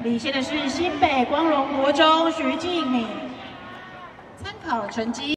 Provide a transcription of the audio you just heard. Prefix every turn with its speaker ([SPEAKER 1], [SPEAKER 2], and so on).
[SPEAKER 1] 领先的是新北光荣国中徐静敏。参考成绩。